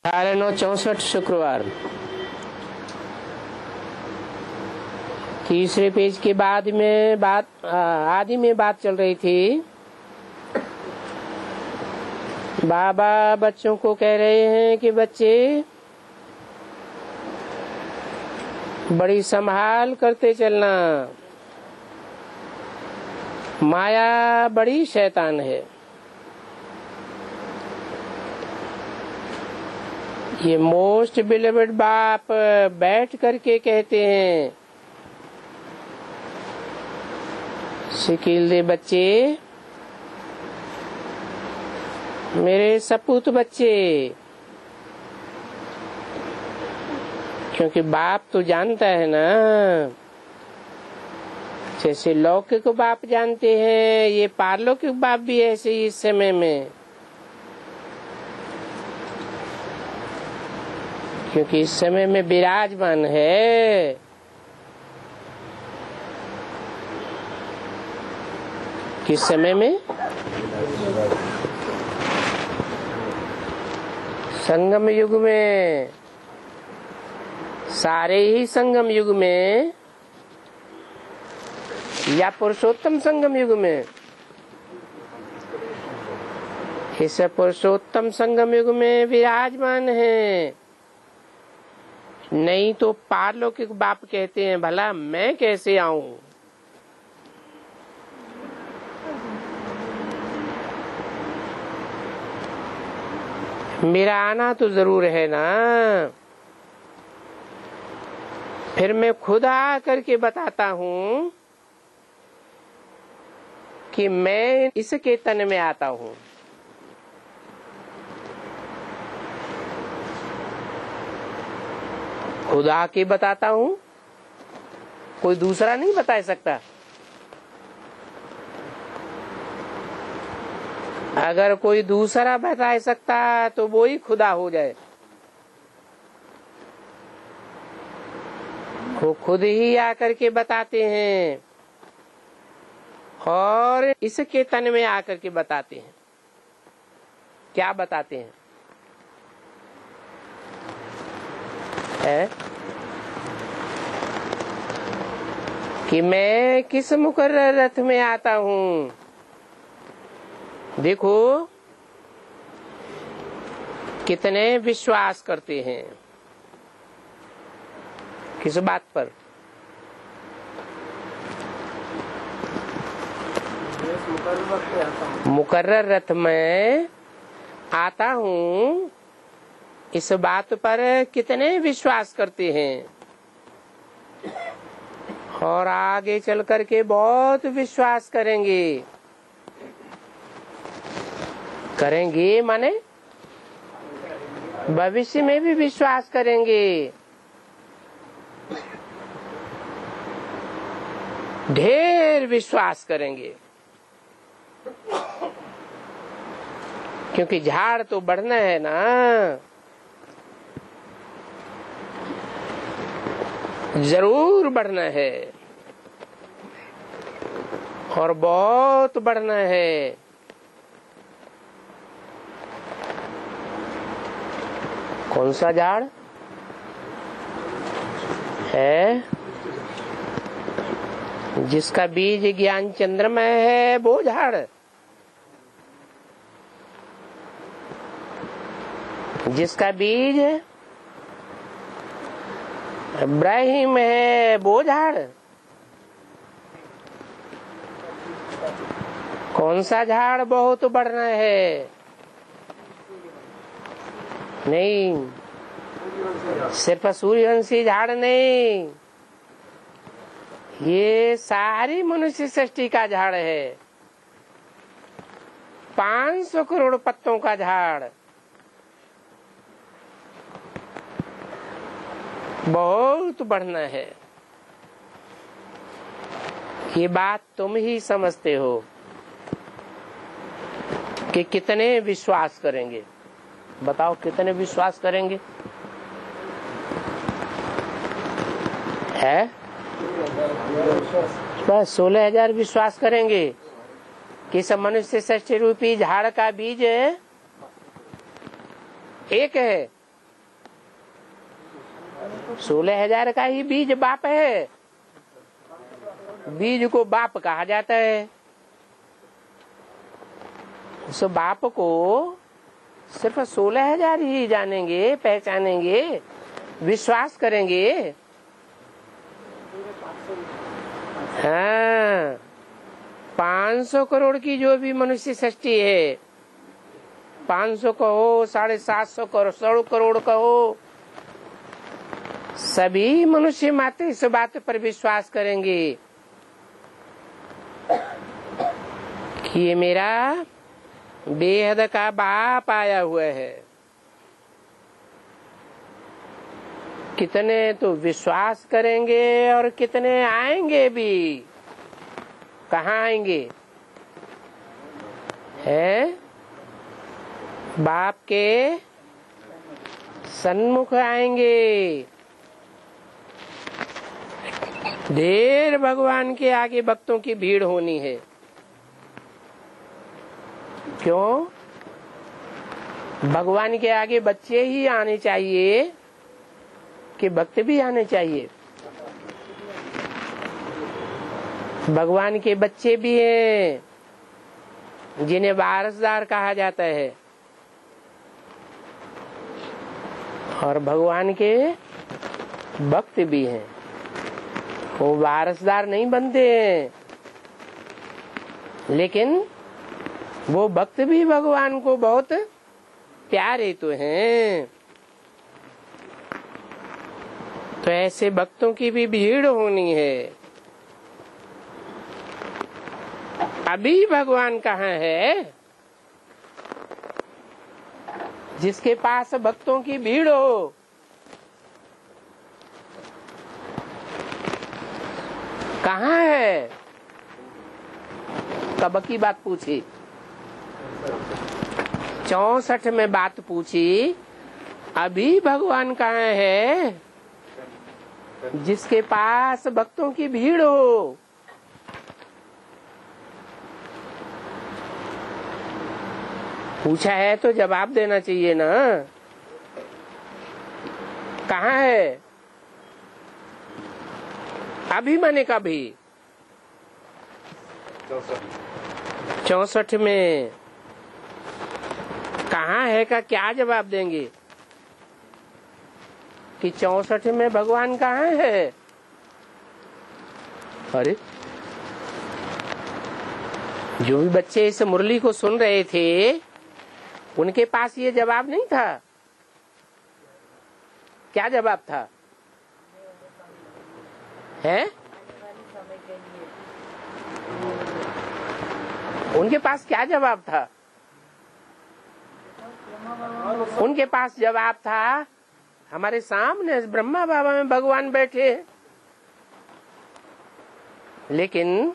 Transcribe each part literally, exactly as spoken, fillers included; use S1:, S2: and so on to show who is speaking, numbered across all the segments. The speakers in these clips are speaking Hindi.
S1: अठारह नौ चौसठ शुक्रवार। तीसरे पेज के बाद में बात आदि में बात चल रही थी। बाबा बच्चों को कह रहे हैं कि बच्चे बड़ी संभाल करते चलना, माया बड़ी शैतान है। ये मोस्ट बिलीवेड बाप बैठ करके कहते हैं, शिकील दे बच्चे, मेरे सपूत बच्चे, क्योंकि बाप तो जानता है ना, जैसे लौकिक बाप जानते हैं, ये पारलौकिक बाप भी ऐसे ही इस समय में, क्योंकि इस समय में विराजमान है। किस समय में? संगम युग में। सारे ही संगम युग में या पुरुषोत्तम संगम युग में? इस पुरुषोत्तम संगम युग में विराजमान है। नहीं तो पारलौकिक बाप कहते हैं, भला मैं कैसे आऊं? मेरा आना तो जरूर है ना। फिर मैं खुद आ करके बताता हूं कि मैं इसके तन में आता हूं। खुद आके बताता हूं, कोई दूसरा नहीं बता सकता। अगर कोई दूसरा बता सकता तो वो ही खुदा हो जाए। वो खुद ही आकर के बताते हैं और इसके तन में आकर के बताते हैं। क्या बताते हैं? है कि मैं किस मुकर्रर रथ में आता हूँ। देखो कितने विश्वास करते हैं किस बात पर? मुकर्रर रथ में आता हूँ, इस बात पर कितने विश्वास करते हैं और आगे चल करके बहुत विश्वास करेंगे। करेंगे माने भविष्य में भी विश्वास करेंगे। ढेर विश्वास करेंगे, क्योंकि झाड़ तो बढ़ना है ना। जरूर बढ़ना है और बहुत बढ़ना है। कौन सा झाड़ है? जिसका बीज ज्ञान चंद्रमय है, वो झाड़। जिसका बीज इब्राहिम है, वो झाड़। कौन सा झाड़ बहुत बढ़ना है? नहीं, सिर्फ सूर्यवंशी झाड़ नहीं, ये सारी मनुष्य सृष्टि का झाड़ है। पांच सौ करोड़ पत्तों का झाड़, बहुत बढ़ना है। ये बात तुम ही समझते हो कि कितने विश्वास करेंगे। बताओ कितने विश्वास करेंगे? है बस सोलह हजार विश्वास करेंगे कि सब मनुष्य सृष्टि रूपी झाड़ का बीज एक है सोलह हजार का ही बीज बाप है। बीज को बाप कहा जाता है। उस बाप को सिर्फ सोलह हजार ही जानेंगे, पहचानेंगे, विश्वास करेंगे। हाँ, पाँच सौ करोड़ की जो भी मनुष्य सृष्टि है, पाँच सौ कहो, साढ़े सात सौ करोड़, सौ करोड़ कहो, सभी मनुष्य मात्र इस बात पर विश्वास करेंगे कि ये मेरा बेहद का बाप आया हुआ है। कितने तो विश्वास करेंगे और कितने आएंगे भी। कहाँ आएंगे? है बाप के सन्मुख आएंगे। ढेर भगवान के आगे भक्तों की भीड़ होनी है। क्यों? भगवान के आगे बच्चे ही आने चाहिए कि भक्त भी आने चाहिए? भगवान के बच्चे भी हैं जिन्हें वारसदार कहा जाता है, और भगवान के भक्त भी हैं। वो वारसदार नहीं बनते हैं, लेकिन वो भक्त भी भगवान को बहुत प्यारे तो हैं। तो ऐसे भक्तों की भी भीड़ होनी है। अभी भगवान कहाँ है? जिसके पास भक्तों की भीड़ हो। कहाँ है? कब की बात पूछी? चौसठ में बात पूछी। अभी भगवान कहाँ है? जिसके पास भक्तों की भीड़ हो। पूछा है तो जवाब देना चाहिए ना। कहाँ है? अभी माने कभी? चौसठ में कहाँ है का क्या जवाब देंगे कि चौसठ में भगवान कहाँ है? अरे, जो भी बच्चे इस मुरली को सुन रहे थे उनके पास ये जवाब नहीं था। क्या जवाब था? है? उनके पास क्या जवाब था? उनके पास जवाब था, हमारे सामने ब्रह्मा बाबा में भगवान बैठे। लेकिन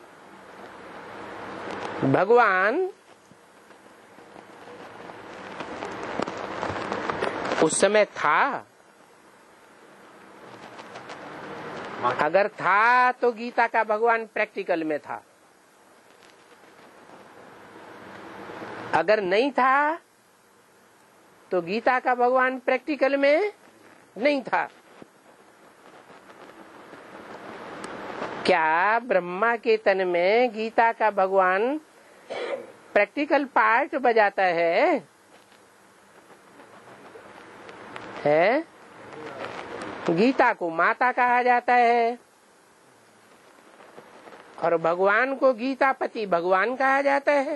S1: भगवान उस समय था? अगर था तो गीता का भगवान प्रैक्टिकल में था। अगर नहीं था तो गीता का भगवान प्रैक्टिकल में नहीं था। क्या ब्रह्मा के तन में गीता का भगवान प्रैक्टिकल पार्ट बजाता है? है? गीता को माता कहा जाता है और भगवान को गीतापति भगवान कहा जाता है।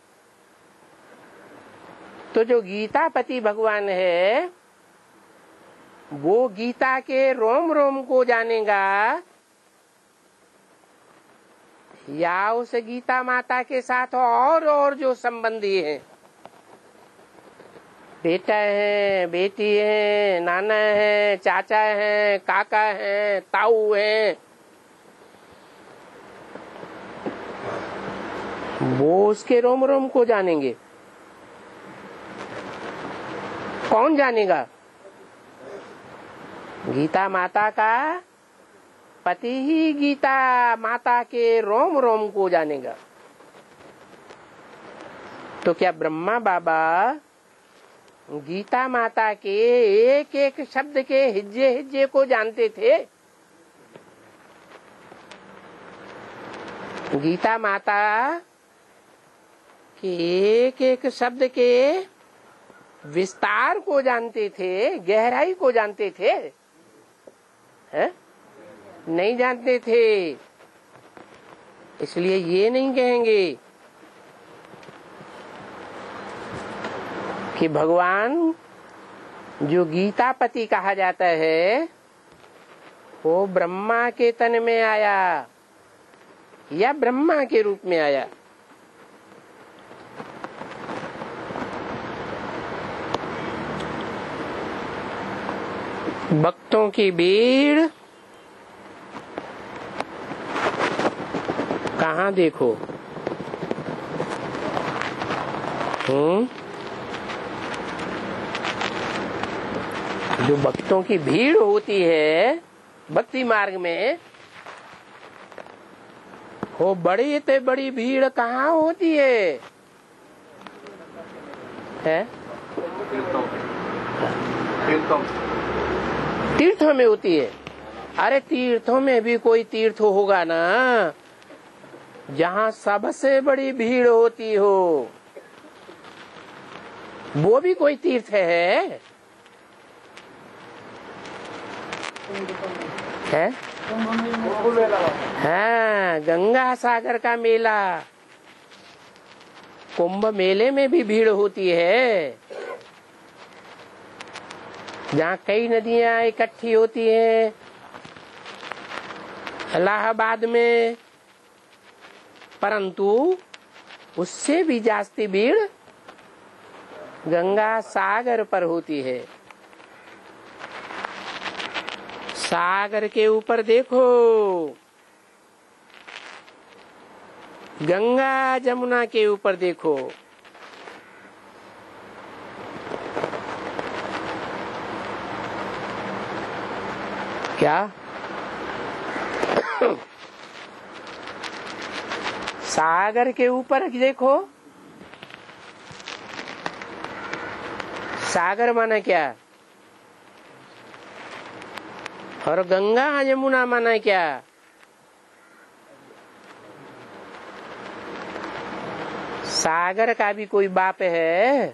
S1: तो जो गीतापति भगवान है वो गीता के रोम रोम को जानेगा या उस गीता माता के साथ और और जो संबंधी हैं, बेटा है, बेटी है, नाना है, चाचा है, काका है, ताऊ है, वो उसके रोम रोम को जानेंगे। कौन जानेगा? गीता माता का पति ही गीता माता के रोम रोम को जानेगा। तो क्या ब्रह्मा बाबा गीता माता के एक एक शब्द के हिज्जे हिज्जे को जानते थे। गीता माता के एक एक शब्द के विस्तार को जानते थे, गहराई को जानते थे, है? नहीं जानते थे। इसलिए ये नहीं कहेंगे कि भगवान जो गीतापति कहा जाता है वो ब्रह्मा के तन में आया या ब्रह्मा के रूप में आया। भक्तों की भीड़ कहाँ देखो, हम्म जो भक्तों की भीड़ होती है भक्ति मार्ग में, वो बड़ी ते बड़ी भीड़ कहाँ होती है, है? तीर्थों तीर्थों में होती है। अरे तीर्थों में भी कोई तीर्थ होगा ना जहाँ सबसे बड़ी भीड़ होती हो, वो भी कोई तीर्थ है, है? हाँ, गंगा सागर का मेला, कुंभ मेले में भी भीड़ होती है, जहाँ कई नदियां इकट्ठी होती हैं। इलाहाबाद में, परंतु उससे भी जास्ती भीड़ गंगा सागर पर होती है। सागर के ऊपर देखो, गंगा जमुना के ऊपर देखो, क्या सागर के ऊपर देखो, सागर माना क्या और गंगा यमुना माना क्या? सागर का भी कोई बाप है?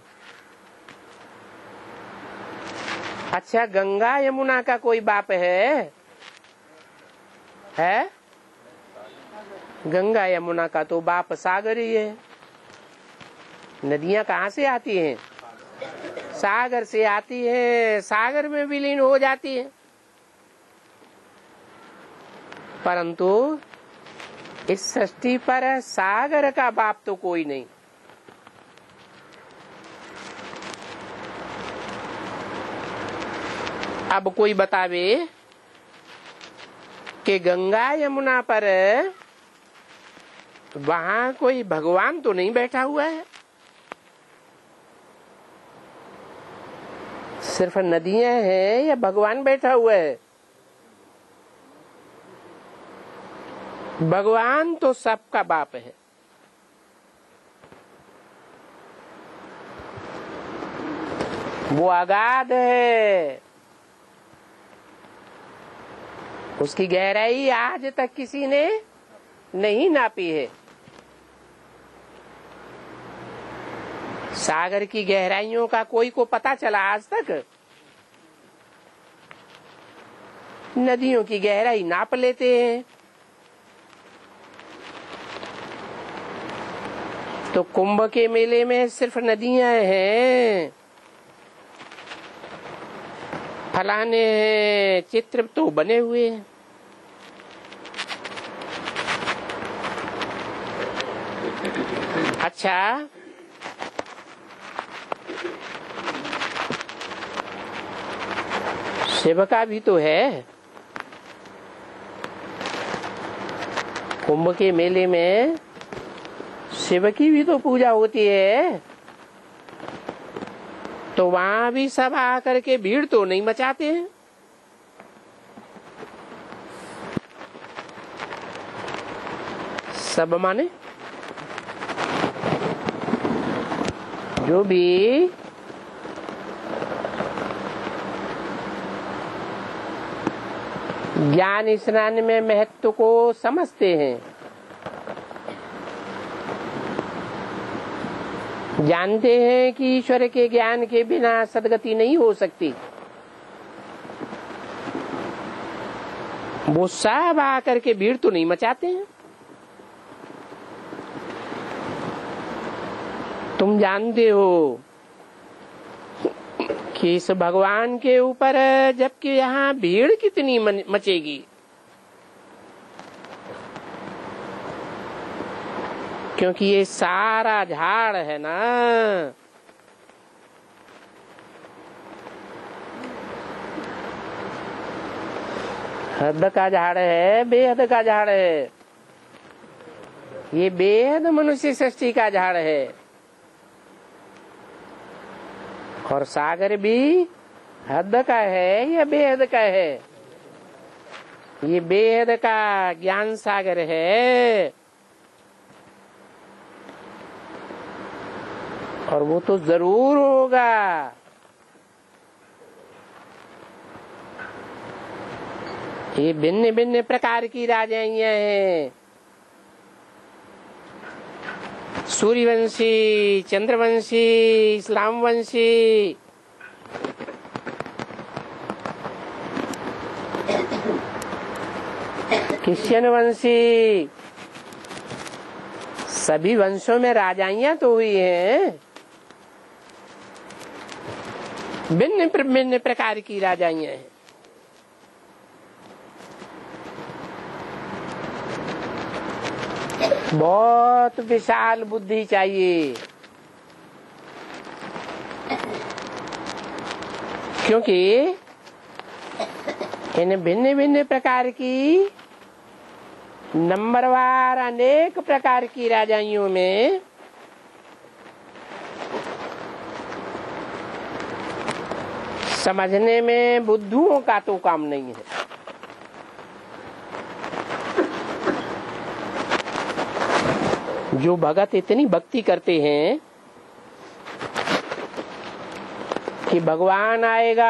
S1: अच्छा, गंगा यमुना का कोई बाप है? है? गंगा यमुना का तो बाप सागर ही है। नदियां कहाँ से आती हैं? सागर से आती है, सागर में विलीन हो जाती है। परंतु इस सृष्टि पर सागर का बाप तो कोई नहीं। अब कोई बतावे कि गंगा यमुना पर वहां कोई भगवान तो नहीं बैठा हुआ है, सिर्फ नदियां हैं या भगवान बैठा हुआ है? भगवान तो सबका बाप है। वो अगाध है, उसकी गहराई आज तक किसी ने नहीं नापी है। सागर की गहराइयों का कोई को पता चला आज तक? नदियों की गहराई नाप लेते हैं। तो कुंभ के मेले में सिर्फ नदियां हैं, फलाने हैं, चित्र तो बने हुए हैं। अच्छा, शिव का भी तो है। कुंभ के मेले में शिव की भी तो पूजा होती है, तो वहां भी सब आकर के भीड़ तो नहीं मचाते हैं। सब माने जो भी ज्ञान स्नान में महत्व को समझते हैं, जानते हैं कि ईश्वर के ज्ञान के बिना सदगति नहीं हो सकती। वो सब आकर के भीड़ तो नहीं मचाते हैं। तुम जानते हो कि इस भगवान के ऊपर जबकि यहाँ भीड़ कितनी मचेगी, क्योंकि ये सारा झाड़ है ना, हद का झाड़ है, बेहद का झाड़ है। ये बेहद मनुष्य सृष्टि का झाड़ है, और सागर भी हद का है या बेहद का है? ये बेहद का ज्ञान सागर है, और वो तो जरूर होगा। ये भिन्न भिन्न प्रकार की राजाइयां हैं, सूर्यवंशी, चंद्रवंशी, इस्लामवंशी, क्रिश्चियन वंशी, सभी वंशों में राजाइयां तो हुई हैं। भिन्न भिन्न प्रकार की राजाइयां हैं। बहुत विशाल बुद्धि चाहिए, क्योंकि इन भिन्न भिन्न प्रकार की नंबरवार अनेक प्रकार की राजाइयों में समझने में बुद्धुओं का तो काम नहीं है। जो भगत इतनी भक्ति करते हैं कि भगवान आएगा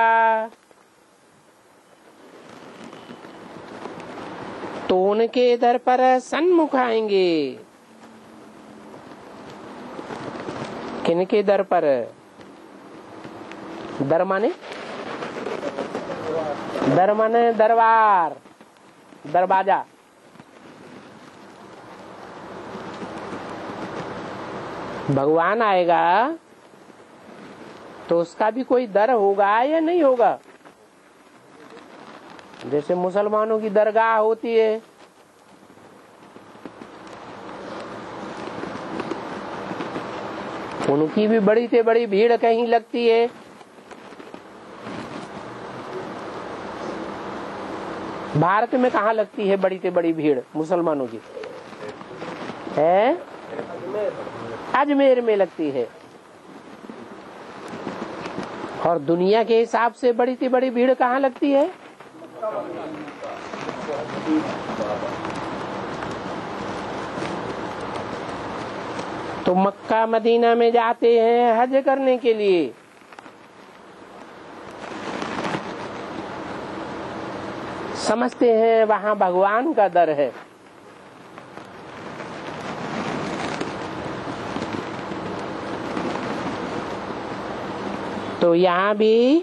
S1: तो उनके दर पर सन्मुख आएंगे। किनके दर पर? दर माने दर माने दरबार, दरवाजा। भगवान आएगा तो उसका भी कोई दर होगा या नहीं होगा? जैसे मुसलमानों की दरगाह होती है, उनकी भी बड़ी से बड़ी भीड़ कहीं लगती है। भारत में कहाँ लगती है बड़ी से बड़ी भीड़ मुसलमानों की? है अजमेर में लगती है। और दुनिया के हिसाब से बड़ी से बड़ी भीड़ कहाँ लगती है? तो मक्का मदीना में जाते हैं हज करने के लिए, समझते हैं वहां भगवान का दर है। तो यहाँ भी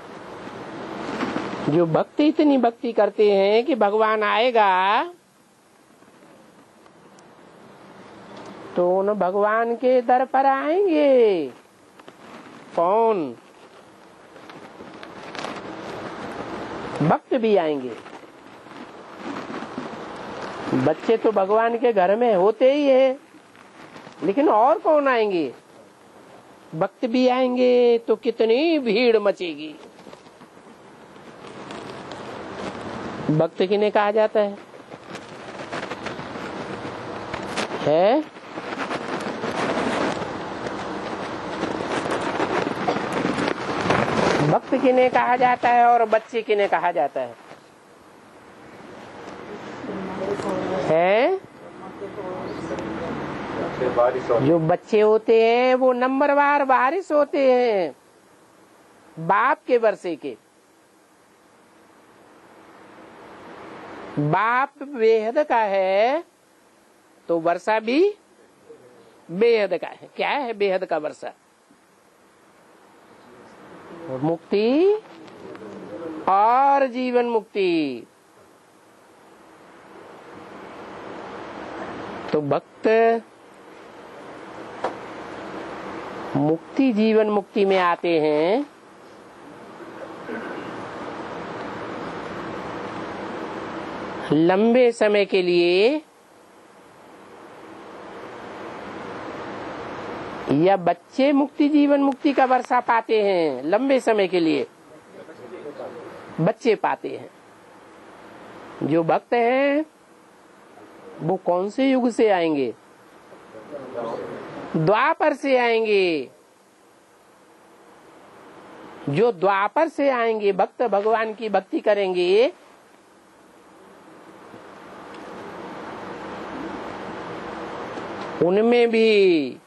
S1: जो भक्त इतनी भक्ति करते हैं कि भगवान आएगा तो उन भगवान के दर पर आएंगे। कौन? भक्त भी आएंगे। बच्चे तो भगवान के घर में होते ही है, लेकिन और कौन आएंगे? भक्त भी आएंगे तो कितनी भीड़ मचेगी। भक्त किन्हें कहा जाता है? है भक्त किन्हें कहा जाता है और बच्चे किन्हें कहा जाता है? है जो बच्चे होते हैं वो नंबरवार वारिस होते हैं बाप के वर्षे के। बाप बेहद का है तो वर्षा भी बेहद का है। क्या है बेहद का वर्षा? मुक्ति और जीवन मुक्ति। तो भक्त मुक्ति जीवन मुक्ति में आते हैं लंबे समय के लिए, या बच्चे मुक्ति जीवन मुक्ति का वर्षा पाते हैं लंबे समय के लिए? बच्चे पाते हैं। जो भक्त हैं वो कौन से युग से आएंगे? द्वापर से आएंगे। जो द्वापर से आएंगे भक्त भगवान की भक्ति करेंगे, उनमें भी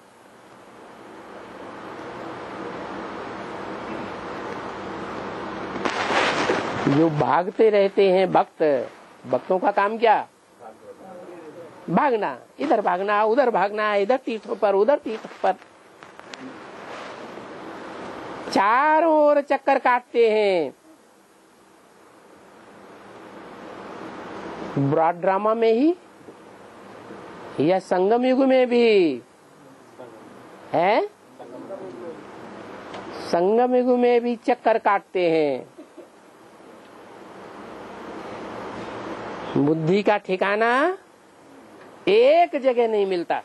S1: जो भागते रहते हैं भक्त, भक्तों का काम क्या? भागना, इधर भागना उधर भागना, इधर तीर्थों पर उधर तीर्थों पर, चारों ओर चक्कर काटते हैं। ब्रॉड ड्रामा में ही या संगम युग में भी है? संगम युग में भी चक्कर काटते हैं। बुद्धि का ठिकाना एक जगह नहीं मिलता।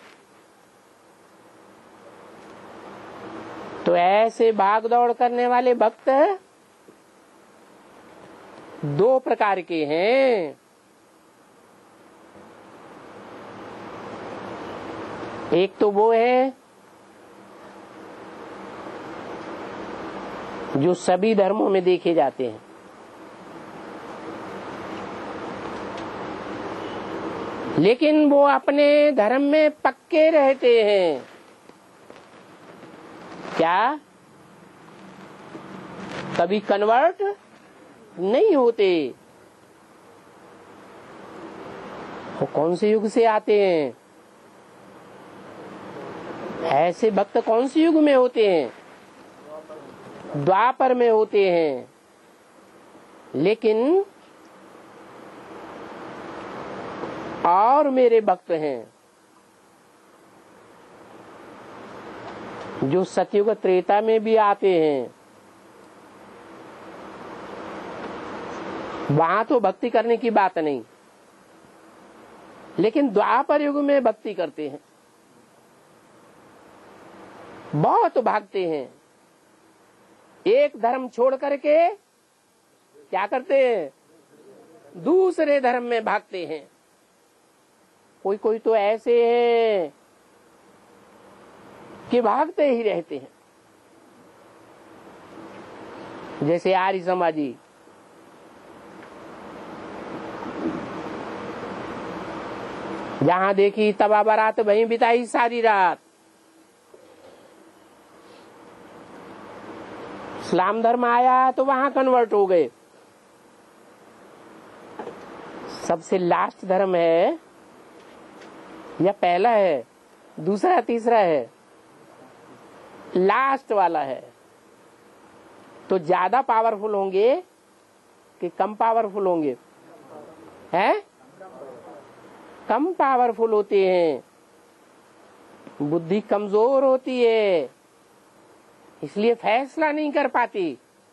S1: तो ऐसे भाग दौड़ करने वाले भक्त दो प्रकार के हैं। एक तो वो है जो सभी धर्मों में देखे जाते हैं, लेकिन वो अपने धर्म में पक्के रहते हैं। क्या? कभी कन्वर्ट नहीं होते। वो कौन से युग से आते हैं? ऐसे भक्त कौन से युग में होते हैं? द्वापर में होते हैं। लेकिन और मेरे भक्त हैं जो सतयुग त्रेता में भी आते हैं। वहां तो भक्ति करने की बात नहीं, लेकिन द्वापर युग में भक्ति करते हैं। बहुत भागते हैं। एक धर्म छोड़ करके क्या करते हैं? दूसरे धर्म में भागते हैं। कोई कोई तो ऐसे हैं कि भागते ही रहते हैं, जैसे आर्य समाजी। जहां देखी तबा बारात वहीं बिताई सारी रात। इस्लाम धर्म आया तो वहां कन्वर्ट हो गए। सबसे लास्ट धर्म है या पहला है, दूसरा तीसरा है? लास्ट वाला है। तो ज्यादा पावरफुल होंगे कि कम पावरफुल होंगे? हैं? कम पावरफुल होते हैं। बुद्धि कमजोर होती है, इसलिए फैसला नहीं कर पाती।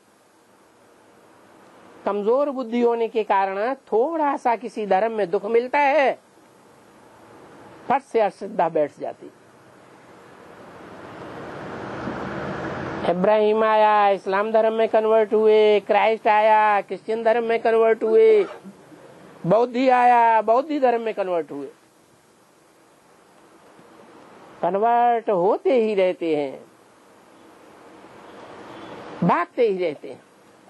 S1: कमजोर बुद्धि होने के कारण थोड़ा सा किसी धर्म में दुख मिलता है, फट से अश्रद्धा बैठ जाती। इब्राहिम आया, इस्लाम धर्म में कन्वर्ट हुए। क्राइस्ट आया, क्रिश्चियन धर्म में कन्वर्ट हुए। बौद्धि आया, बौद्धि धर्म में कन्वर्ट हुए। कन्वर्ट होते ही रहते हैं, भागते ही रहते हैं।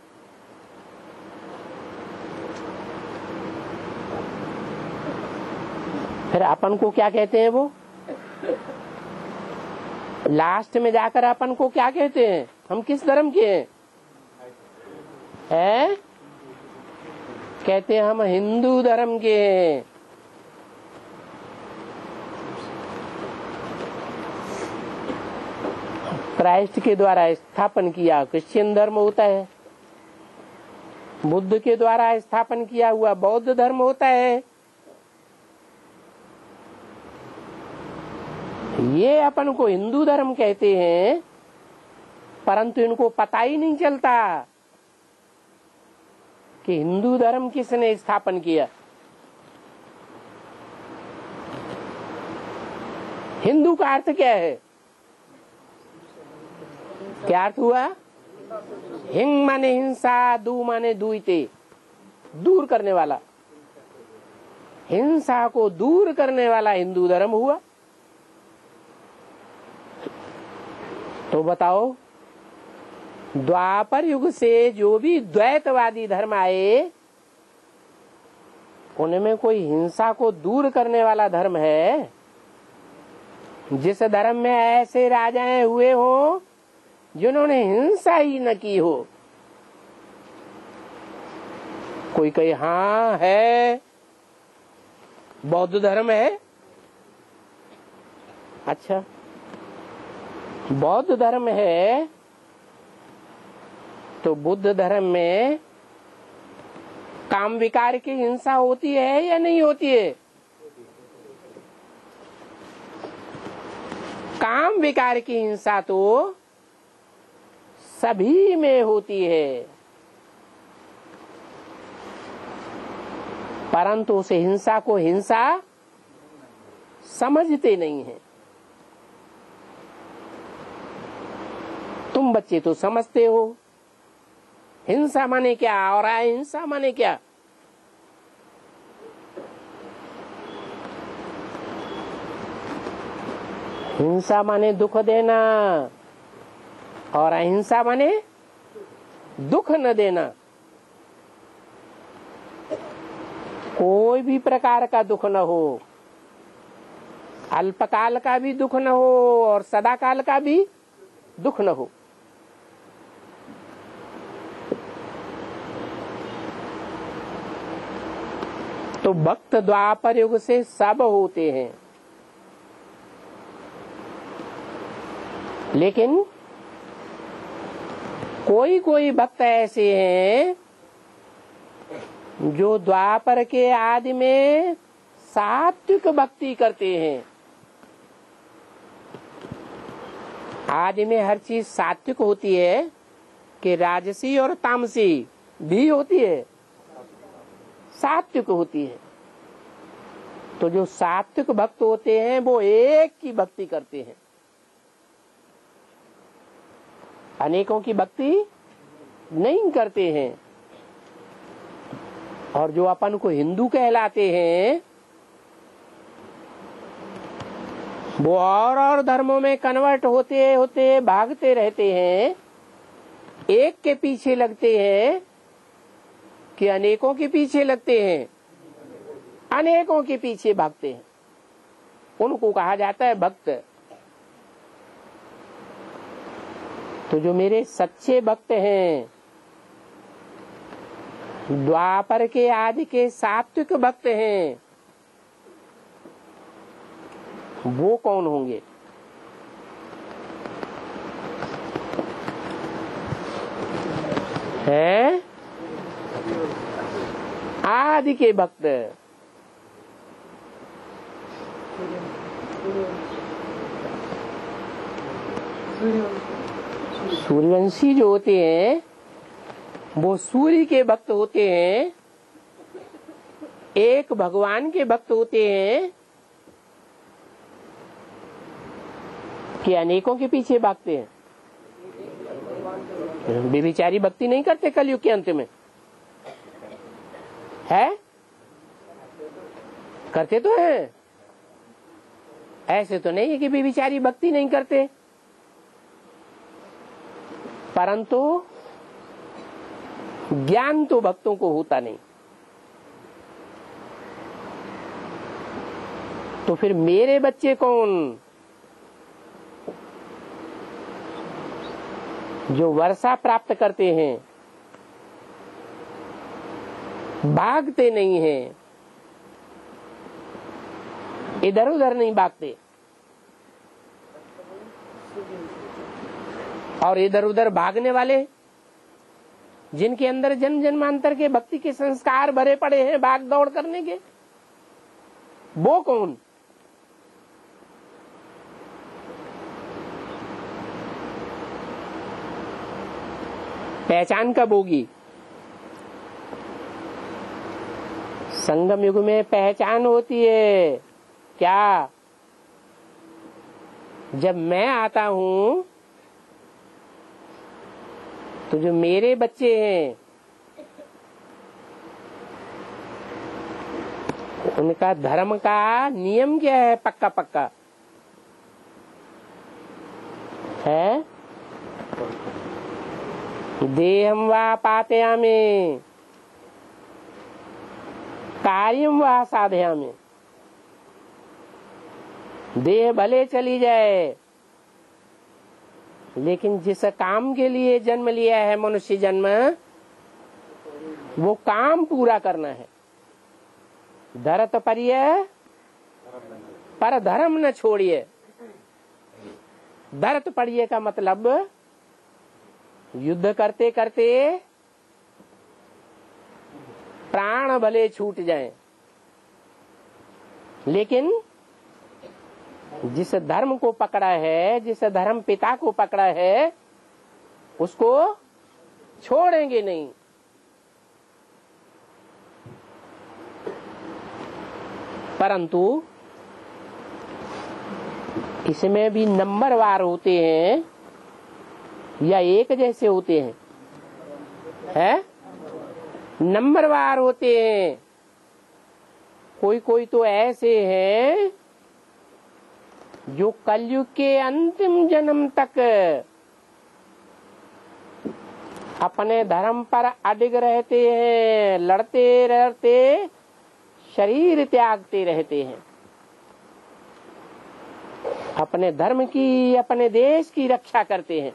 S1: फिर अपन को क्या कहते हैं? वो लास्ट में जाकर अपन को क्या कहते हैं? हम किस धर्म के हैं? हैं? कहते हैं हम हिंदू धर्म के हैं। क्राइस्ट के द्वारा स्थापन किया क्रिश्चियन धर्म होता है, बुद्ध के द्वारा स्थापन किया हुआ बौद्ध धर्म होता है। ये अपन को हिंदू धर्म कहते हैं, परंतु इनको पता ही नहीं चलता कि हिंदू धर्म किसने स्थापन किया। हिंदू का अर्थ क्या है? क्या अर्थ हुआ? हिंग माने हिंसा, दू माने दुईते, दूर करने वाला। हिंसा को दूर करने वाला हिंदू धर्म हुआ। तो बताओ, द्वापर युग से जो भी द्वैतवादी धर्म आए, उनमें कोई हिंसा को दूर करने वाला धर्म है? जिस धर्म में ऐसे राजाएं हुए हो जिन्होंने हिंसा ही न की हो। कोई कहे हाँ है, बौद्ध धर्म है। अच्छा, बौद्ध धर्म है तो बुद्ध धर्म में काम विकार की हिंसा होती है या नहीं होती है? काम विकार की हिंसा तो सभी में होती है, परंतु उस हिंसा को हिंसा समझते नहीं है। तुम बच्चे तो समझते हो हिंसा माने क्या और अहिंसा माने क्या। हिंसा माने दुख देना और अहिंसा माने दुख न देना। कोई भी प्रकार का दुख न हो, अल्पकाल का भी दुख न हो और सदाकाल का भी दुख न हो। तो भक्त द्वापर युग से सब होते हैं, लेकिन कोई कोई भक्त ऐसे हैं जो द्वापर के आदि में सात्विक भक्ति करते हैं। आदि में हर चीज सात्विक होती है कि राजसी और तामसी भी होती है? सात्विक होती है। तो जो सात्विक भक्त होते हैं वो एक की भक्ति करते हैं, अनेकों की भक्ति नहीं करते हैं। और जो अपन को हिंदू कहलाते हैं वो और और धर्मों में कन्वर्ट होते होते भागते रहते हैं, एक के पीछे लगते हैं कि अनेकों के पीछे लगते हैं? अनेकों के पीछे भागते हैं। उनको कहा जाता है भक्त। तो जो मेरे सच्चे भक्त हैं, द्वापर के आदि के सात्विक भक्त हैं, वो कौन होंगे? हैं? आदि के भक्त। सूर्यवंशी जो होते हैं वो सूर्य के भक्त होते हैं, एक भगवान के भक्त होते हैं कि अनेकों के पीछे भागते हैं। व्यभिचारी भक्ति नहीं करते कलयुग के अंत में है? करते तो हैं, ऐसे तो नहीं है कि व्यभिचारी भक्ति नहीं करते, परंतु ज्ञान तो भक्तों को होता नहीं। तो फिर मेरे बच्चे कौन? जो वर्षा प्राप्त करते हैं, भागते नहीं हैं, इधर उधर नहीं भागते, और इधर उधर भागने वाले जिनके अंदर जन्म जन्मांतर के भक्ति के संस्कार भरे पड़े हैं भाग दौड़ करने के, वो कौन? पहचान कब होगी? संगम युग में पहचान होती है। क्या? जब मैं आता हूं तो जो मेरे बच्चे हैं उनका धर्म का नियम क्या है? पक्का पक्का है। देहम वा पातयामि, कार्यम वा साधयामि। देह भले चली जाए, लेकिन जिस काम के लिए जन्म लिया है मनुष्य जन्म, वो काम पूरा करना है। धरत पर्य पर धर्म न छोड़िए। धरत पर्य का मतलब युद्ध करते करते प्राण भले छूट जाएं, लेकिन जिस धर्म को पकड़ा है, जिस धर्म पिता को पकड़ा है, उसको छोड़ेंगे नहीं। परंतु इसमें भी नंबरवार होते हैं या एक जैसे होते हैं? है नंबरवार होते हैं। कोई कोई तो ऐसे हैं जो कलयुग के अंतिम जन्म तक अपने धर्म पर अडिग रहते हैं, लड़ते रहते शरीर त्यागते रहते हैं, अपने धर्म की, अपने देश की रक्षा करते हैं।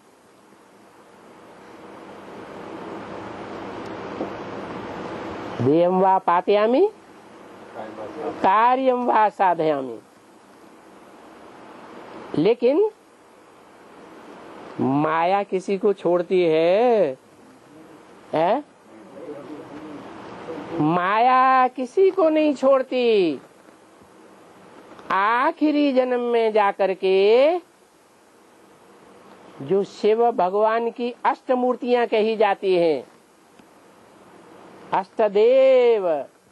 S1: देहम वा पातयामि, कार्यम वा साधयामि। लेकिन माया किसी को छोड़ती है, है? माया किसी को नहीं छोड़ती। आखिरी जन्म में जाकर के जो शिव भगवान की अष्ट मूर्तियां कही जाती हैं, अष्टदेव,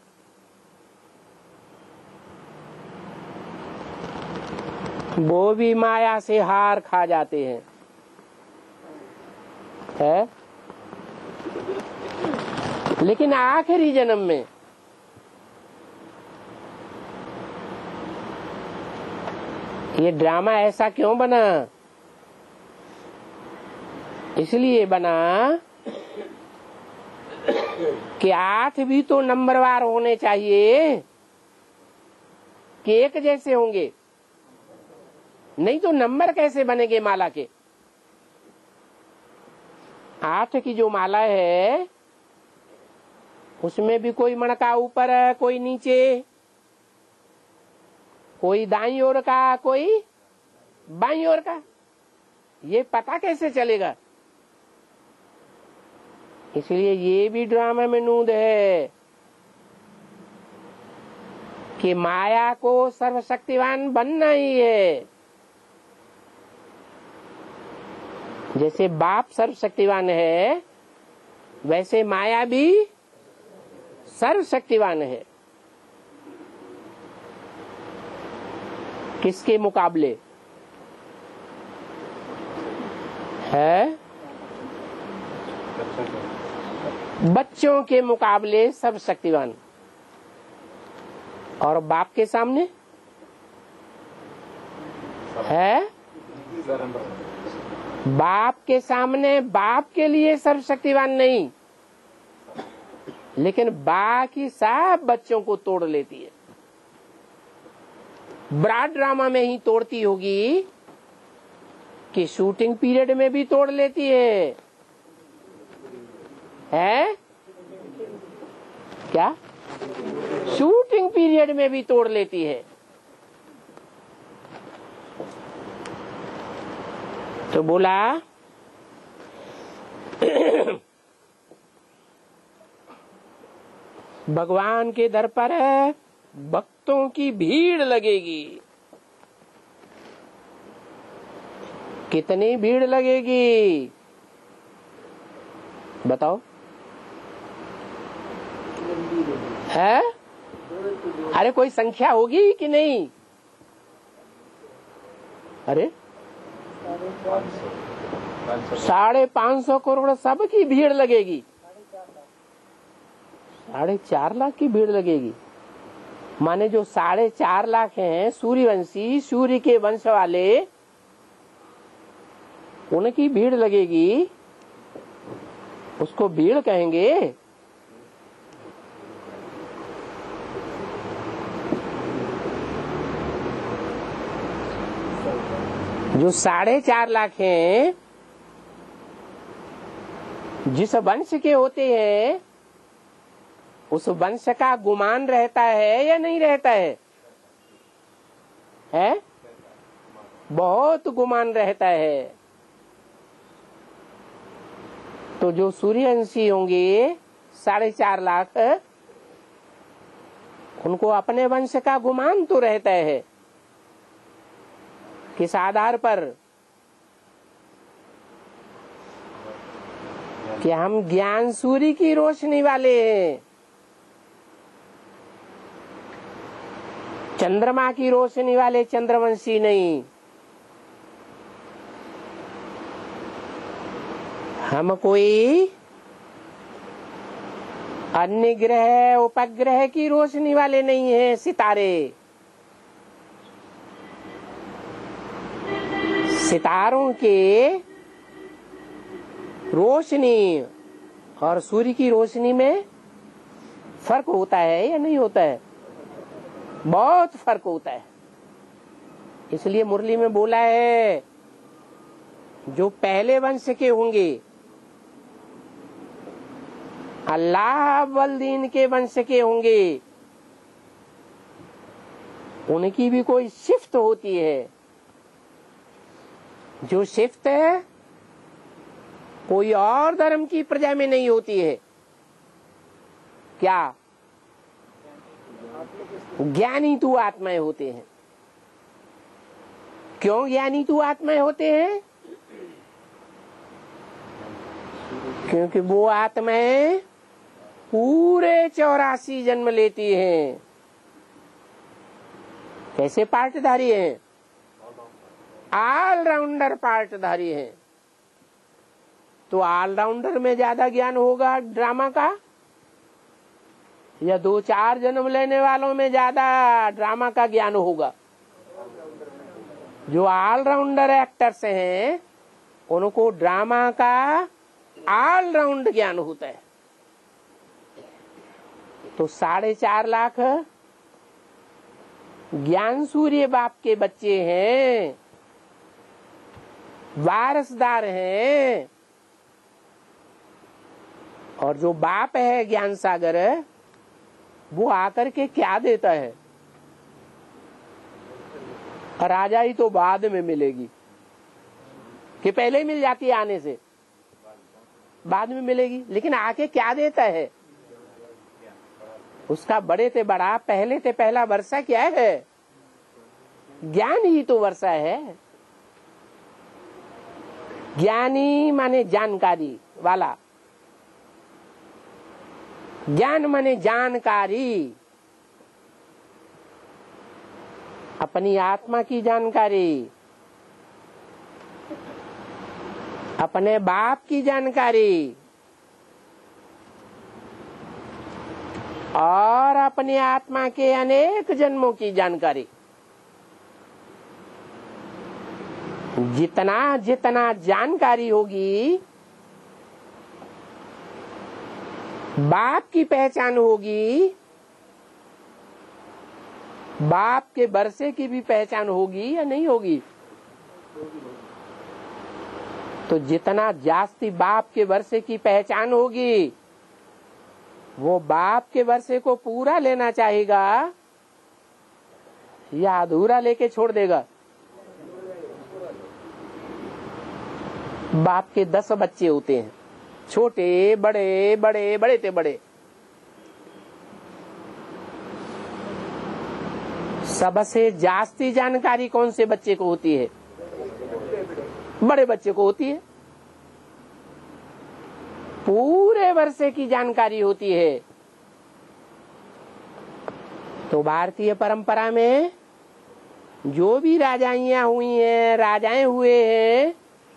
S1: वो भी माया से हार खा जाते हैं, है? लेकिन आखिरी जन्म में ये ड्रामा ऐसा क्यों बना? इसलिए बना कि आठ भी तो नंबरवार होने चाहिए कि एक जैसे होंगे, नहीं तो नंबर कैसे बनेंगे माला के? आठ की जो माला है उसमें भी कोई मणका ऊपर है, कोई नीचे, कोई दाईं ओर का, कोई बाईं ओर का। ये पता कैसे चलेगा? इसलिए ये भी ड्रामा में नूद है कि माया को सर्वशक्तिवान बनना ही है। जैसे बाप सर्वशक्तिवान है, वैसे माया भी सर्वशक्तिवान है। किसके मुकाबले है? बच्चों के मुकाबले सर्वशक्तिवान। और बाप के सामने है? बाप के सामने बाप के लिए सर्वशक्तिवान नहीं, लेकिन बाकी सब बच्चों को तोड़ लेती है। ब्रॉड ड्रामा में ही तोड़ती होगी कि शूटिंग पीरियड में भी तोड़ लेती है, है? क्या शूटिंग पीरियड में भी तोड़ लेती है। तो बोला भगवान के दर पर भक्तों की भीड़ लगेगी। कितनी भीड़ लगेगी बताओ? है? अरे कोई संख्या होगी कि नहीं? अरे साढ़े पांच सौ करोड़ सबकी भीड़ लगेगी। साढ़े चार लाख की भीड़ लगेगी। माने जो साढ़े चार लाख हैं सूर्यवंशी, सूर्य के वंश वाले, उनकी भीड़ लगेगी। उसको भीड़ कहेंगे? जो साढ़े चार लाख हैं जिस वंश के होते हैं, उस वंश का गुमान रहता है या नहीं रहता है? है? बहुत गुमान रहता है। तो जो सूर्यवंशी होंगे साढ़े चार लाख, उनको अपने वंश का गुमान तो रहता है। किस आधार पर? कि हम ज्ञान सूर्य की रोशनी वाले हैं, चंद्रमा की रोशनी वाले चंद्रवंशी नहीं। हम कोई अन्य ग्रह उपग्रह की रोशनी वाले नहीं हैं। सितारे सितारों के रोशनी और सूर्य की रोशनी में फर्क होता है या नहीं होता है? बहुत फर्क होता है। इसलिए मुरली में बोला है जो पहले वंश के होंगे, अल्लाह वल्दीन के वंश के होंगे, उनकी भी कोई शिफ्ट होती है। जो शिफ्ट है कोई और धर्म की प्रजा में नहीं होती है। क्या? ज्ञानी तू आत्माएं होते हैं। क्यों ज्ञानी तू आत्माएं होते हैं? क्योंकि वो आत्माएं पूरे चौरासी जन्म लेती हैं। कैसे पार्टधारी हैं? ऑलराउंडर पार्टधारी हैं। तो ऑलराउंडर में ज्यादा ज्ञान होगा ड्रामा का, या दो चार जन्म लेने वालों में ज्यादा ड्रामा का ज्ञान होगा? जो ऑलराउंडर एक्टर्स हैं उनको ड्रामा का ऑलराउंड ज्ञान होता है। तो साढ़े चार लाख ज्ञान सूर्य बाप के बच्चे हैं, वारसदार हैं। और जो बाप है ज्ञान सागर, वो आकर के क्या देता है? राजा ही तो बाद में मिलेगी, कि पहले ही मिल जाती है आने से, बाद में मिलेगी। लेकिन आके क्या देता है? उसका बड़े ते बड़ा, पहले ते पहला वर्षा क्या है? ज्ञान ही तो वर्षा है। ज्ञानी माने जानकारी वाला, ज्ञान माने जानकारी, अपनी आत्मा की जानकारी, अपने बाप की जानकारी, और अपनी आत्मा के अनेक जन्मों की जानकारी। जितना जितना जानकारी होगी, बाप की पहचान होगी, बाप के वर्षे की भी पहचान होगी या नहीं होगी? तो जितना जास्ती बाप के वर्षे की पहचान होगी, वो बाप के वर्षे को पूरा लेना चाहेगा या अधूरा लेके छोड़ देगा? बाप के दस बच्चे होते हैं, छोटे बड़े बड़े बड़े ते बड़े। सबसे जास्ती जानकारी कौन से बच्चे को होती है? बड़े बच्चे को होती है। पूरे वर्षे की जानकारी होती है। तो भारतीय परंपरा में जो भी राजाइयां हुई हैं, राजाएं हुए हैं,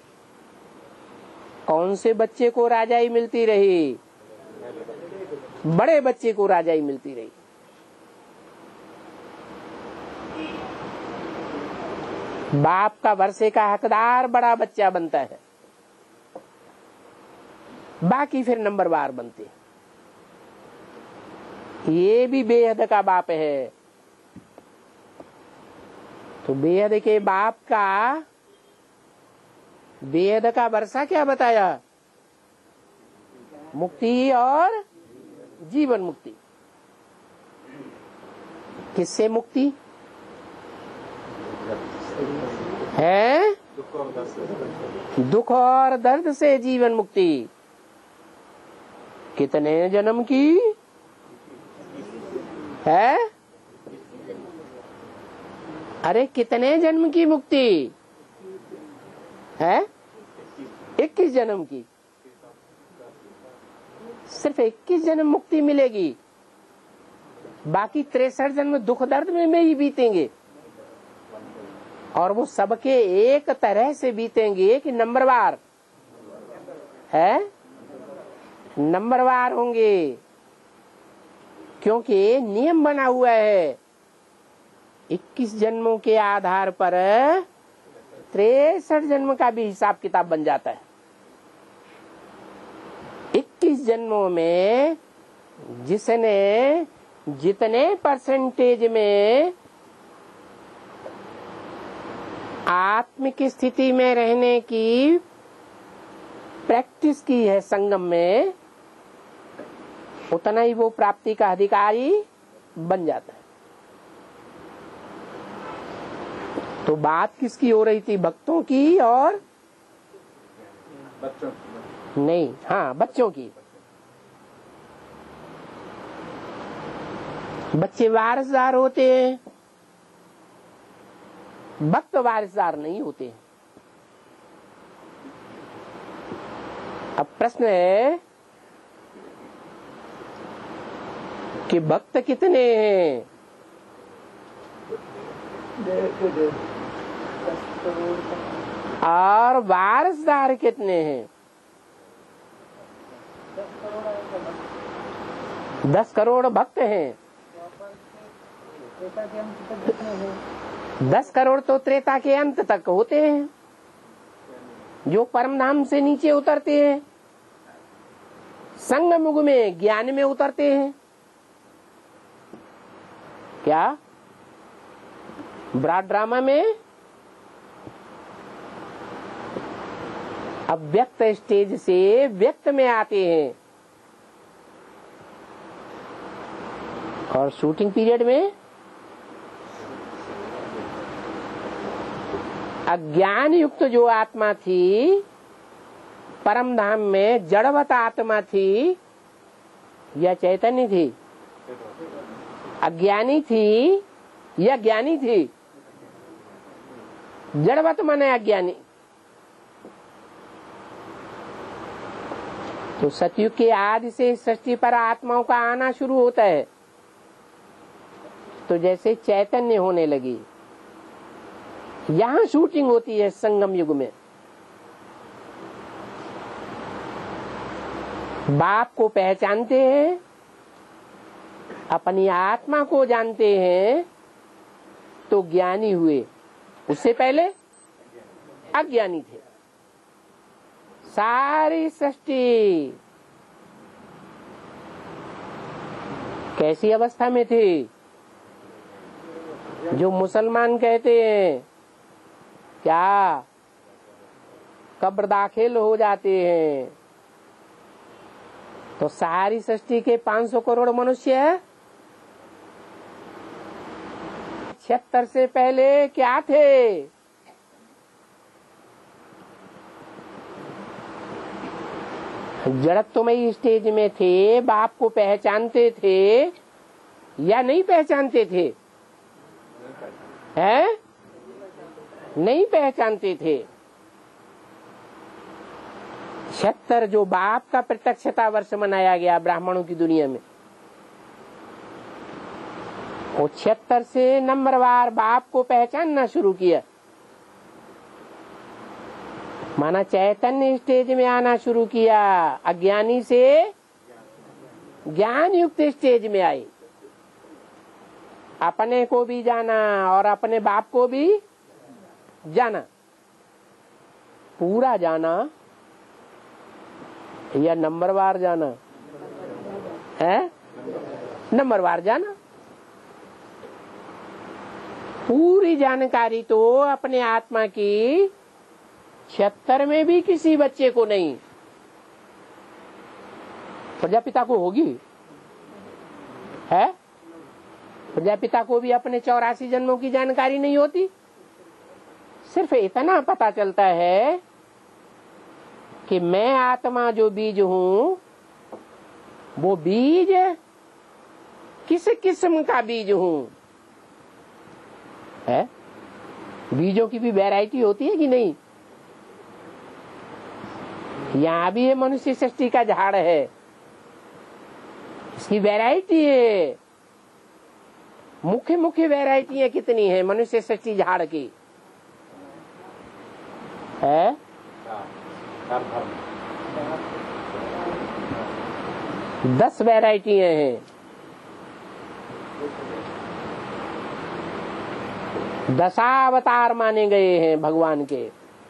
S1: कौन से बच्चे को राजाई मिलती रही? बड़े बच्चे को राजाई मिलती रही। बाप का वर्षे का हकदार बड़ा बच्चा बनता है, बाकी फिर नंबरवार बनते हैं। ये भी बेहद का बाप है। तो बेहद के बाप का बेहद का वर्षा क्या बताया? मुक्ति और जीवन मुक्ति। किससे मुक्ति है? दुख और दर्द से जीवन मुक्ति। कितने जन्म की है? अरे कितने जन्म की मुक्ति है? इक्कीस जन्म की। सिर्फ इक्कीस जन्म मुक्ति मिलेगी, बाकी तिरसठ जन्म दुख दर्द में, में ही बीतेंगे। और वो सबके एक तरह से बीतेंगे कि नंबरवार है? नंबरवार होंगे, क्योंकि नियम बना हुआ है। इक्कीस जन्मों के आधार पर तिरसठ जन्म का भी हिसाब किताब बन जाता है। इक्कीस जन्मों में जिसने जितने परसेंटेज में आत्मिक स्थिति में रहने की प्रैक्टिस की है संगम में, उतना ही वो प्राप्ति का अधिकारी बन जाता है। तो बात किसकी हो रही थी? भक्तों की और
S2: बच्चों
S1: नहीं, हाँ बच्चों की। बच्चे वारिसदार होते हैं, भक्त वारिसदार नहीं होते। अब प्रश्न है कि भक्त कितने हैं? और वारिसदार कितने हैं? दस करोड़ भक्त हैं। दस करोड़ तो त्रेता के अंत तक होते हैं, जो परम धाम से नीचे उतरते हैं, संगम युग में ज्ञान में उतरते हैं। क्या ब्रॉड ड्रामा में अव्यक्त स्टेज से व्यक्त में आते हैं, और शूटिंग पीरियड में अज्ञान युक्त जो आत्मा थी, परम धाम में जड़वत आत्मा थी या चैतन्य थी? अज्ञानी थी या ज्ञानी थी? जड़वत माने अज्ञानी। तो सतयुग के आदि से सृष्टि पर आत्माओं का आना शुरू होता है, तो जैसे चैतन्य होने लगी। यहाँ शूटिंग होती है संगम युग में। बाप को पहचानते हैं, अपनी आत्मा को जानते हैं, तो ज्ञानी हुए। उससे पहले अज्ञानी थे। सारी सृष्टि कैसी अवस्था में थी? जो मुसलमान कहते हैं क्या कब्र दाखिल हो जाते हैं, तो सारी सृष्टि के पाँच सौ करोड़ मनुष्य छिहत्तर से पहले क्या थे? जड़त्वमयी स्टेज में थे, बाप को पहचानते थे या नहीं पहचानते थे? हैं? नहीं पहचानते थे। छिहत्तर जो बाप का प्रत्यक्षता वर्ष मनाया गया ब्राह्मणों की दुनिया में, वो छिहत्तर से नंबरवार बाप को पहचानना शुरू किया। माना चैतन्य स्टेज में आना शुरू किया, अज्ञानी से ज्ञान युक्त स्टेज में आए, अपने को भी जाना और अपने बाप को भी जाना, पूरा जाना या नंबरवार जाना है? नंबरवार जाना। पूरी जानकारी तो अपने आत्मा की छिहत्तर में भी किसी बच्चे को नहीं, प्रजापिता को होगी है? प्रजापिता को भी अपने चौरासी जन्मों की जानकारी नहीं होती। सिर्फ इतना पता चलता है कि मैं आत्मा जो बीज हूँ, वो बीज किस किस्म का बीज हूँ है? बीजों की भी वैरायटी होती है कि नहीं? यहाँ भी ये मनुष्य सृष्टि का झाड़ है, इसकी वैरायटी है। मुख्य मुख्य वैरायटियां कितनी है मनुष्य सृष्टि झाड़ की है? दस वैरायटियां हैं। दशावतार माने गए हैं भगवान के।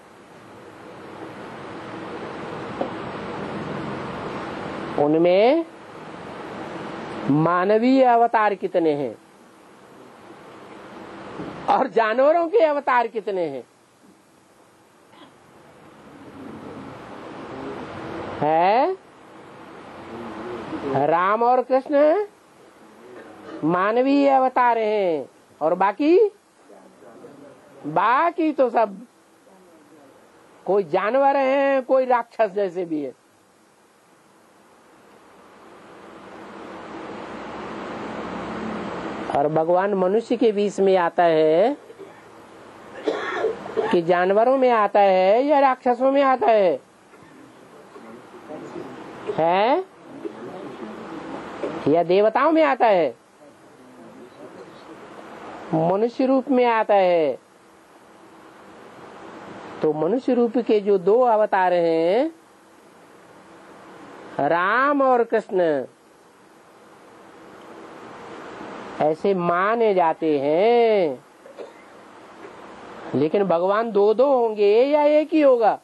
S1: उनमें मानवीय अवतार कितने हैं और जानवरों के अवतार कितने हैं? है? राम और कृष्ण मानवीय अवतार हैं और बाकी बाकी तो सब कोई जानवर हैं, कोई राक्षस जैसे भी है। और भगवान मनुष्य के बीच में आता है कि जानवरों में आता है या राक्षसों में आता है? है या देवताओं में आता है? मनुष्य रूप में आता है। तो मनुष्य रूप के जो दो अवतार हैं, राम और कृष्ण, ऐसे माने जाते हैं। लेकिन भगवान दो दो होंगे या एक ही होगा?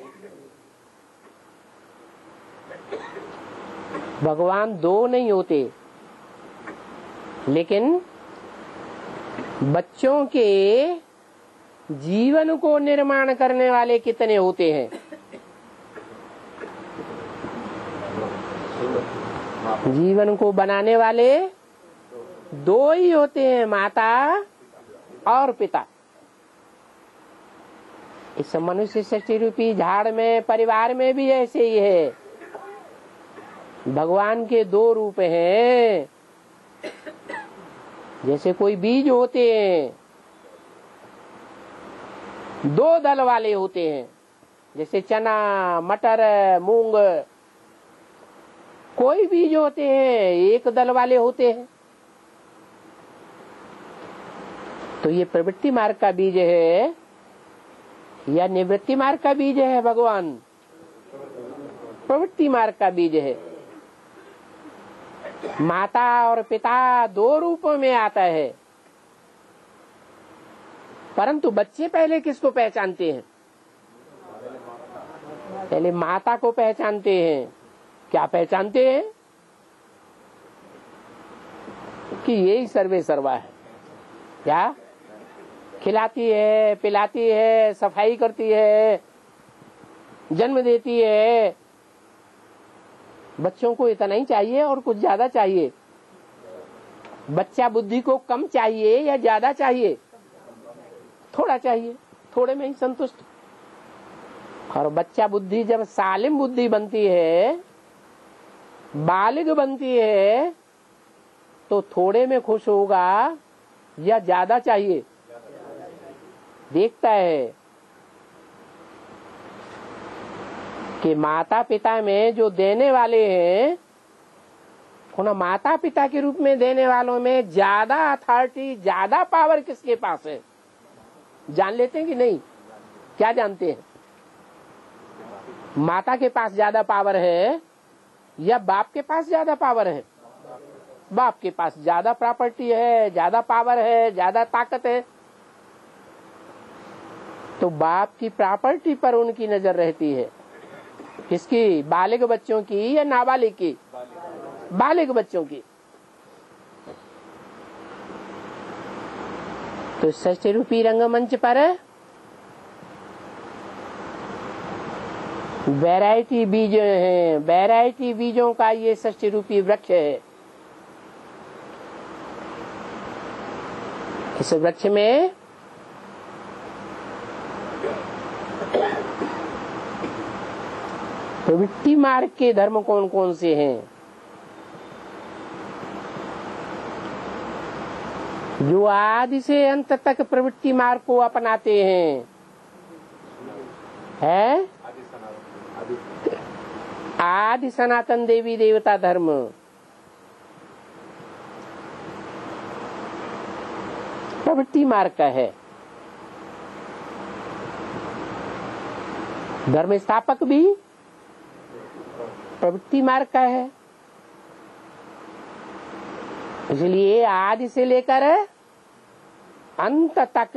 S1: भगवान दो नहीं होते, लेकिन बच्चों के जीवन को निर्माण करने वाले कितने होते हैं? जीवन को बनाने वाले दो ही होते हैं, माता और पिता। इस मनुष्य सृष्टि रूपी झाड़ में, परिवार में भी ऐसे ही है। भगवान के दो रूप हैं। जैसे कोई बीज होते हैं, दो दल वाले होते हैं, जैसे चना, मटर, मूंग। कोई बीज होते हैं एक दल वाले होते हैं। तो ये प्रवृत्ति मार्ग का बीज है या निवृत्ति मार्ग का बीज है? भगवान प्रवृत्ति मार्ग का बीज है। माता और पिता दो रूपों में आता है, परंतु बच्चे पहले किसको पहचानते हैं? पहले माता को पहचानते हैं। क्या पहचानते हैं? कि यही सर्वे सर्वा है। क्या खिलाती है, पिलाती है, सफाई करती है, जन्म देती है, बच्चों को इतना ही चाहिए और कुछ ज्यादा चाहिए? बच्चा बुद्धि को कम चाहिए या ज्यादा चाहिए? थोड़ा चाहिए, थोड़े में ही संतुष्ट। और बच्चा बुद्धि जब सालिम बुद्धि बनती है, बालिग बनती है, तो थोड़े में खुश होगा या ज्यादा चाहिए? देखता है कि माता पिता में जो देने वाले हैं, उन माता पिता के रूप में देने वालों में ज्यादा अथॉरिटी, ज्यादा पावर किसके पास है? जान लेते हैं कि नहीं? क्या जानते हैं? माता के पास ज्यादा पावर है या बाप के पास ज्यादा पावर है? बाप के पास ज्यादा प्रॉपर्टी है, ज्यादा पावर है, ज्यादा ताकत है। तो बाप की प्रॉपर्टी पर उनकी नजर रहती है। किसकी? बालिग बच्चों की या नाबालिग की? बालिग बच्चों की। तो षष्ठी रूपी रंगमंच पर वैरायटी बीज हैं, वैरायटी बीजों का ये षष्ठी रूपी वृक्ष है। इस वृक्ष में प्रवृत्ति मार्ग के धर्म कौन कौन से हैं? जो आदि से अंत तक प्रवृत्ति मार्ग को अपनाते हैं, है आदि सनातन देवी देवता धर्म। प्रवृत्ति मार्ग का है। धर्म स्थापक भी प्रवृत्ति मार्ग का है। इसलिए आदि से लेकर अंत तक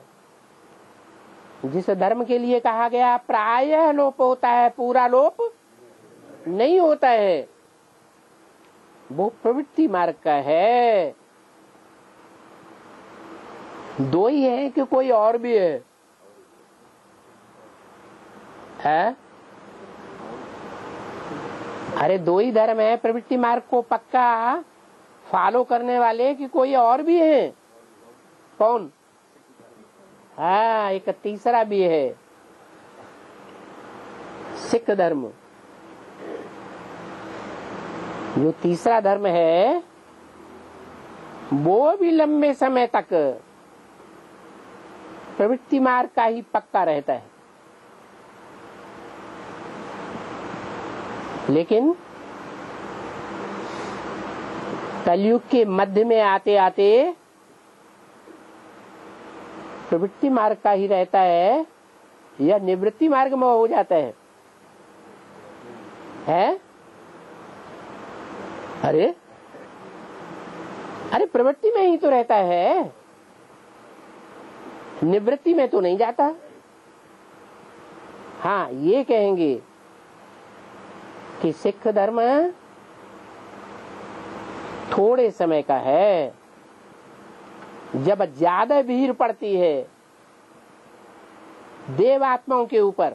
S1: जिस धर्म के लिए कहा गया प्रायः लोप होता है, पूरा लोप नहीं होता है, वो प्रवृत्ति मार्ग का है। दो ही है कि कोई और भी है? है? अरे दो ही धर्म है प्रवृत्ति मार्ग को पक्का फॉलो करने वाले, कि कोई और भी है? कौन? हाँ, एक तीसरा भी है, सिख धर्म। जो तीसरा धर्म है वो भी लंबे समय तक प्रवृत्ति मार्ग का ही पक्का रहता है। लेकिन कलयुग के मध्य में आते आते प्रवृत्ति मार्ग का ही रहता है या निवृत्ति मार्ग में हो जाता है? है? अरे अरे प्रवृत्ति में ही तो रहता है, निवृत्ति में तो नहीं जाता। हाँ, ये कहेंगे कि सिख धर्म थोड़े समय का है। जब ज्यादा भीड़ पड़ती है देव आत्माओं के ऊपर,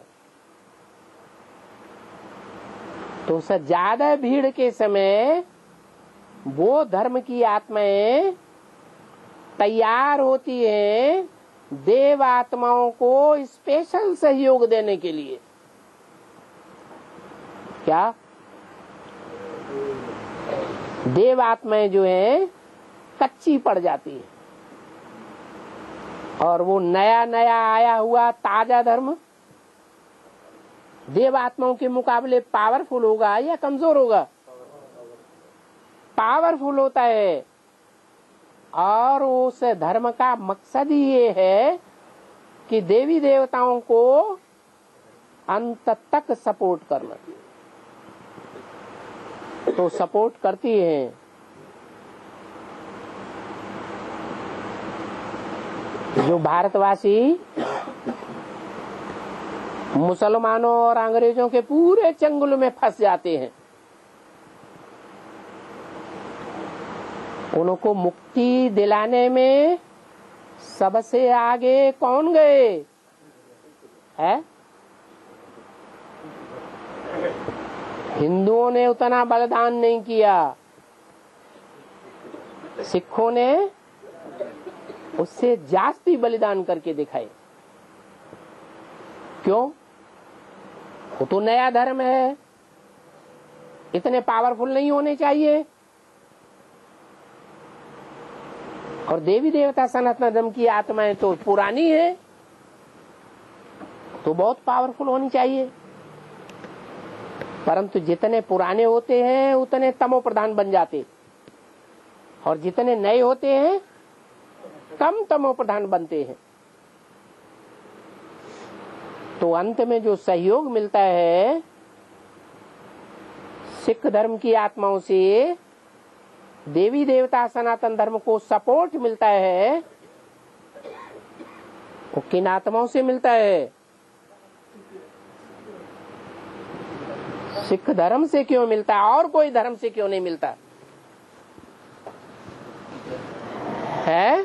S1: तो उस ज्यादा भीड़ के समय वो धर्म की आत्माएं तैयार होती हैं देव आत्माओं को स्पेशल सहयोग देने के लिए। क्या? देव आत्माएं जो हैं कच्ची पड़ जाती है, और वो नया नया आया हुआ ताजा धर्म देव आत्माओं के मुकाबले पावरफुल होगा या कमजोर होगा? पावरफुल होता है। और उस धर्म का मकसद ही ये है कि देवी देवताओं को अंत तक सपोर्ट करना। तो सपोर्ट करती हैं। जो भारतवासी मुसलमानों और अंग्रेजों के पूरे चंगुल में फंस जाते हैं, उनको मुक्ति दिलाने में सबसे आगे कौन गए? है हिंदुओं ने उतना बलिदान नहीं किया, सिखों ने उससे जास्ती बलिदान करके दिखाए। क्यों? वो तो नया धर्म है, इतने पावरफुल नहीं होने चाहिए। और देवी देवता सनातन धर्म की आत्माएं तो पुरानी है, तो बहुत पावरफुल होनी चाहिए। परंतु जितने पुराने होते हैं उतने तमो प्रधान बन जाते, और जितने नए होते हैं कम तमो प्रधान बनते हैं। तो अंत में जो सहयोग मिलता है सिख धर्म की आत्माओं से, देवी देवता सनातन धर्म को सपोर्ट मिलता है, वो किन आत्माओं से मिलता है? सिख धर्म से क्यों मिलता है, और कोई धर्म से क्यों नहीं मिलता है?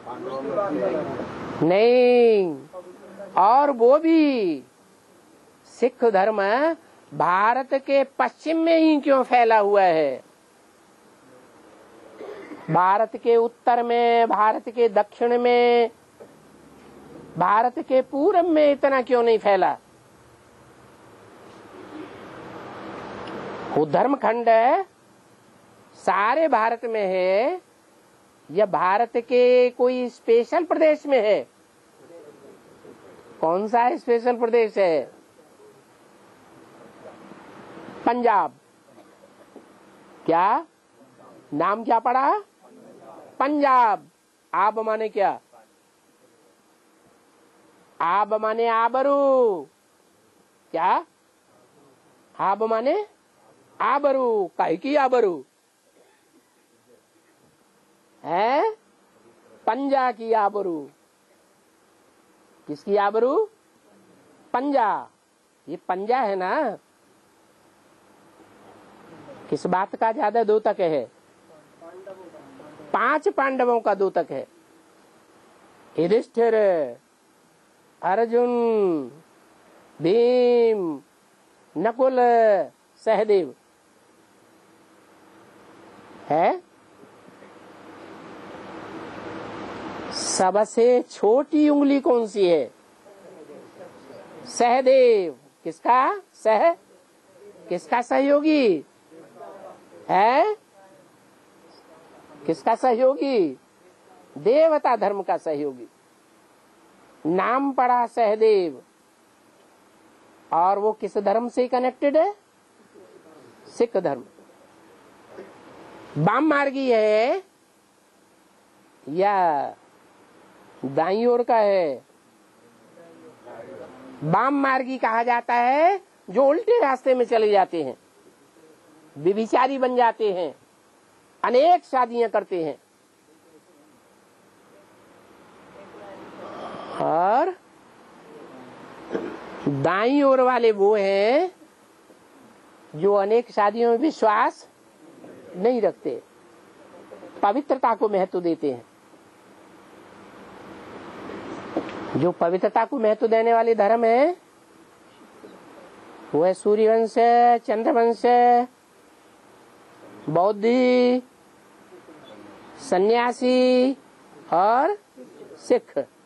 S1: नहीं, और वो भी सिख धर्म भारत के पश्चिम में ही क्यों फैला हुआ है? भारत के उत्तर में, भारत के दक्षिण में, भारत के पूरब में इतना क्यों नहीं फैला? वो धर्म खंड सारे भारत में है या भारत के कोई स्पेशल प्रदेश में है? कौन सा स्पेशल प्रदेश है? पंजाब। क्या नाम क्या पड़ा? पंजाब। आब माने क्या? आब माने आबरू। क्या? आब माने आबरू। काहे की आबरू है? पंजा की आबरू। किसकी आबरू? पंजा। ये पंजा है ना, किस बात का ज्यादा द्योतक है? पांच पांडवों का द्योतक है। युधिष्ठिर, अर्जुन, भीम, नकुल, सहदेव है। सबसे छोटी उंगली कौन सी है? सहदेव। किसका? सह किसका सहयोगी है? किसका सहयोगी? देवता धर्म का सहयोगी। नाम पड़ा सहदेव, और वो किस धर्म से कनेक्टेड है? सिख धर्म। वाम मार्गी है या दाईं ओर का है? वाम मार्गी कहा जाता है जो उल्टे रास्ते में चले जाते हैं, व्यभिचारी बन जाते हैं, अनेक शादियां करते हैं। और दाईं ओर वाले वो हैं जो अनेक शादियों में विश्वास नहीं रखते, पवित्रता को महत्व देते हैं। जो पवित्रता को महत्व देने वाले धर्म है वो है सूर्यवंश, चंद्रवंश, बौद्धि, सन्यासी और सिख।